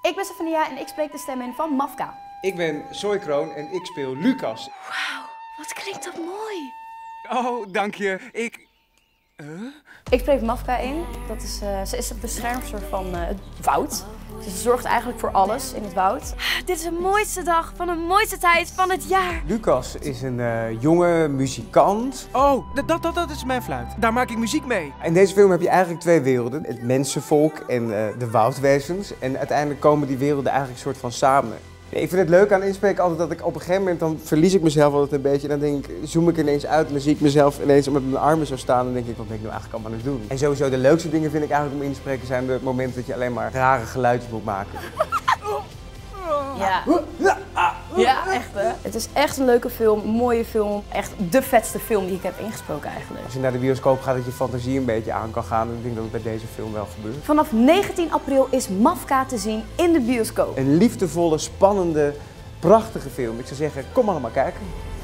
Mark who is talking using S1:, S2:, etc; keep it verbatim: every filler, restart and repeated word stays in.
S1: Ik ben Stefania en ik spreek de stem in van Mafka.
S2: Ik ben Zoe Kroon en ik speel Lucas.
S1: Wauw, wat klinkt dat mooi.
S2: Oh, dank je. Ik... Huh?
S1: Ik spreek Mafka in. Dat is, uh, ze is de beschermster van uh, het woud. Dus ze zorgt eigenlijk voor alles in het woud.
S3: Dit is de mooiste dag van de mooiste tijd van het jaar.
S2: Lucas is een uh, jonge muzikant.
S4: Oh, dat, dat, dat is mijn fluit. Daar maak ik muziek mee.
S2: In deze film heb je eigenlijk twee werelden. Het mensenvolk en uh, de woudwezens. En uiteindelijk komen die werelden eigenlijk een soort van samen. Ik vind het leuk aan inspreken altijd dat ik op een gegeven moment dan verlies ik mezelf altijd een beetje. En dan denk ik, zoom ik ineens uit en dan zie ik mezelf ineens met mijn armen zo staan. En dan denk ik, wat ben ik nou eigenlijk allemaal aan het doen? En sowieso de leukste dingen vind ik eigenlijk om in te spreken zijn de momenten dat je alleen maar rare geluidjes moet maken.
S1: Ja. Ja, echt hè. Het is echt een leuke film, een mooie film. Echt de vetste film die ik heb ingesproken eigenlijk.
S2: Als je naar de bioscoop gaat, dat je fantasie een beetje aan kan gaan. En ik denk dat het bij deze film wel gebeurt.
S1: Vanaf negentien april is Mafka te zien in de bioscoop.
S2: Een liefdevolle, spannende, prachtige film. Ik zou zeggen, kom allemaal kijken.